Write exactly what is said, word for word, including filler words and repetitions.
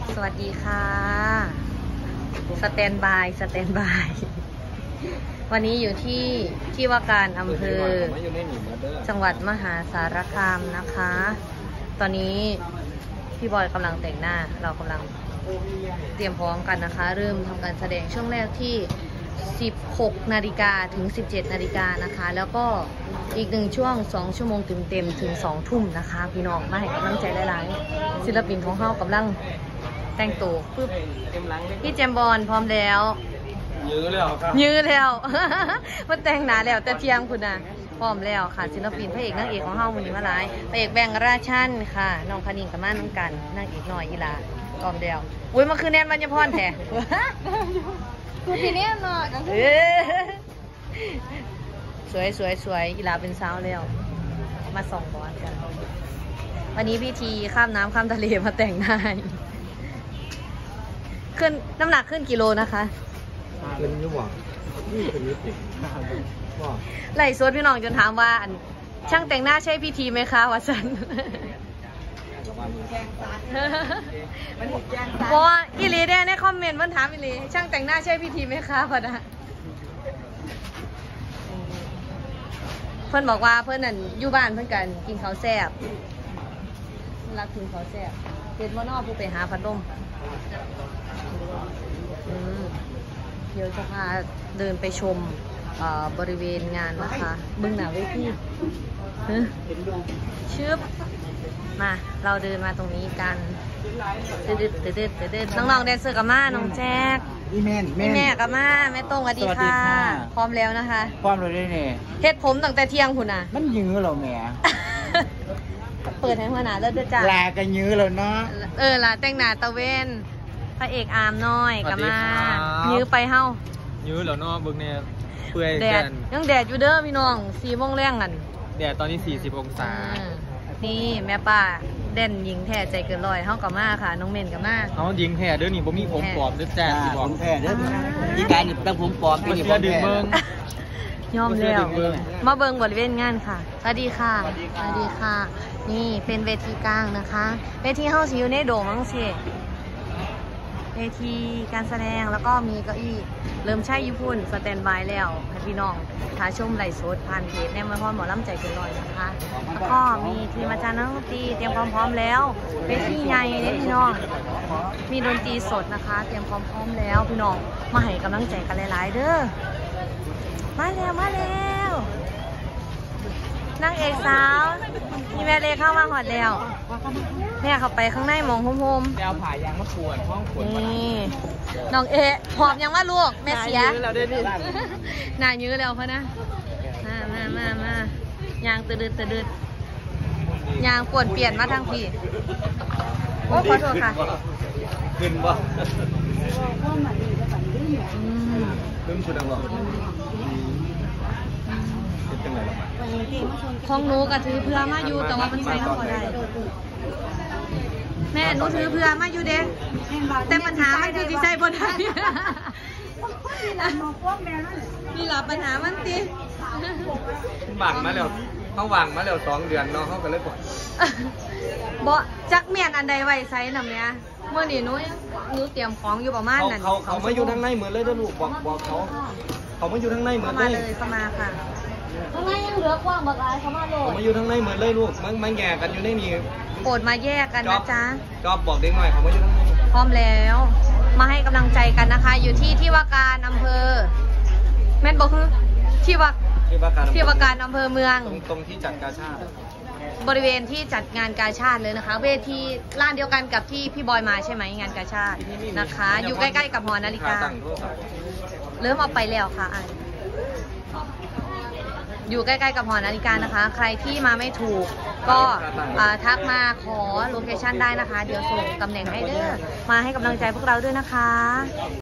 สวัสดีค่ะสแตนบายสแตนบายวันนี้อยู่ที่ที่ว่าการอำเภอจังหวัดมหาสารคามนะคะ ตอนนี้พี่บอยกำลังแต่งหน้าเรากำลังเตรียมพร้อมกันนะคะเริ่มทำการแสดงช่วงแรกที่สิบหกนาฬิกาถึงสิบเจ็ดนาฬิกานะคะแล้วก็อีกหนึ่งช่วงสองชั่วโมงเต็มๆถึงสองทุ่มนะคะพี่น้องมาให้กำลังใจหลายๆศิลปินของเขากำลังแต่งตัวปึ๊บพี่เจมบอลพร้อมแล้วยื้อแล้วครับยื้อแล้วมันแต่งหนาแล้วแต่เทียงคุณนะพร้อมแล้วค่ะศิลปินพระเอกนางเอกของเฮาวันนี้มาหลายพระเอกแบงค์ราชันค่ะน้องคณิงกับม่าน้องกันนางเอกหน่อยอีหลาพร้อมแล้วอุ้ยมาคือแนนบรรยพรแท้คือพี่เนี่ยหน่อยสวยสวยสวยอีหลาเป็นสาวแล้วมาส่องบอลกันวันนี้พิธีข้ามน้ำข้ามทะเลมาแต่งหน้าขึ้นน้ำหนักขึ้นกิโลนะคะเป็นยี่หวังนี่เป็นยี่สิบว่าไหลโซดพี่น้องจนถามว่าช่างแต่งหน้าใช่พิธีไหมคะวะสันเพราะว่าอีลีได้ในคอมเมนต์มันถามอีลีช่างแต่งหน้าใช่พิธีไหมคะพอดะเพื่อนบอกว่าเพื่อนนั่นอยู่บ้านเพื่อนกันกินข้าวแซ่บรักกินข้าวแซ่บเด็ดว่านอกผู้ไปหาพัดลมเดี๋ยวจะพาเดินไปชมบริเวณงานนะคะบึงหนาเวทีชึบมาเราเดินมาตรงนี้กันเด็ดเด็ดเด็ดเด็ดน้องๆแดนเซอร์กับม่าน้องแจ๊กพี่แม่พี่แม่กับม่าแม่ต้งสวัสดีค่ะพร้อมแล้วนะคะพร้อมเลยได้เนี่ยเฮ็ดผมตั้งแต่เที่ยงคุณน่ะมันยื้อเราแม่เปิดให้หัวหน้าแล้วจ้ะลากันยื้อเราเนาะเออลาแต่งหน้าตะเวนพระเอกอาร์มน้อยกับมายื้อไปเฮ้ายื้อแล้วเนาะบึงเนี่ยเปื่อยแดดยังแดดอยู่เด้อพี่น้องสี่โมงแรงกันแดดตอนนี้สี่สิบองศานี่แม่ป้าเด่นยิงแท้ใจเกินร้อยเฮ้ากับมาค่ะน้องเมนกับมาเขายิงแท้เด้อนี่ผมมีผมปลอมเด้อแจ๊ดผมแท้เด้อมีการหยิบตั้งผมปลอมที่นี่ผมแท้ยอมแล้วมาเบิงบริเวณงานค่ะสวัสดีค่ะสวัสดีค่ะนี่เป็นเวทีกลางนะคะเวทีเฮ้าสิอยู่ในโดมมั้งสิเวทีการแสดงแล้วก็มีเก้าอี้เริ่มใช้ญี่ปุ่นสแตนบายแล้วให้พี่น้องท้าชมไลฟ์สดผ่านเพจแนมมาพรหมอลำใจเกินร้อยนะคะแล้วก็มีทีมอาจารย์นักดนตรีเตรียมความพร้อมแล้วเวทีใหญ่เนี่ยพี่น้องมีดนตรีสดนะคะเตรียมความพร้อมแล้วพี่น้องมาให้กำลังใจกันหลายๆเด้อมาแล้วมาแล้วนางเอกสาวมีแม่เลเข้ามาหอดแล้วแม่เข้าไปข้างในมองโฮมๆแนวผ่ายางมะขวนห้องขวนนี่น้องเอหอบยังว่าลูกแม่เสียหน้ายื้อแล้วพะนะมามามามา ยางตืดตืดยางปวดเปลี่ยนมาทางพี่โอ้ขอโทษค่ะขึ้นบ่ขึ้นสุดแล้วหรอของหนูก็ถือเพื่อมาอยู่แต่ว่ามันใส่น้ำพอได้แม่หนูถือเพื่อมาอยู่เด้แต่ปัญหามันคือที่ใส่พอได้นี่หลับปัญหามันติหวังมาแล้วเขาหวังมาแล้วสองเดือนเนาะเขาก็เลยบอกบ่จักเมียนอันใดไว้ใส่นำเนี้ยเมื่อนี้หนูหนูเตรียมของอยู่ประมาณนั้นเขาเขามาอยู่ทางในเหมือนเลยนะลูกบอกบอกเขาเขามาอยู่ทางในเหมือนเลยเข้ามาเลยเข้ามาค่ะข้างในยังเหลือกว้างบักหลายเข้ามาโลดเขามาอยู่ทางในเหมือนเลยลูกมันมันแยกกันอยู่ในนี่โปรดมาแยกกันนะจ๊ะจอบบอกเด็กหน่อยเขามาอยู่ทางในพร้อมแล้วมาให้กำลังใจกันนะคะอยู่ที่ที่ว่าการอำเภอแม่นบอกคือที่ว่าที่ว่าการที่ว่าการอำเภอเมืองตรงตรงที่จัดกาชาติบริเวณที่จัดงานกาชาติเลยนะคะเวทีลานเดียวกันกับที่พี่บอยมาใช่ไหมงานกาชาตินะคะอยู่ใกล้ๆกับหอนาฬิกาเริ่มเอาไปแล้วค่ะอยู่ใกล้ๆกับหอนาฬิกานะคะใครที่มาไม่ถูกก็ทักมาขอโลเคชั่นได้นะคะเดี๋ยวส่งตำแหน่งให้เด้อมาให้กำลังใจพวกเราด้วยนะคะ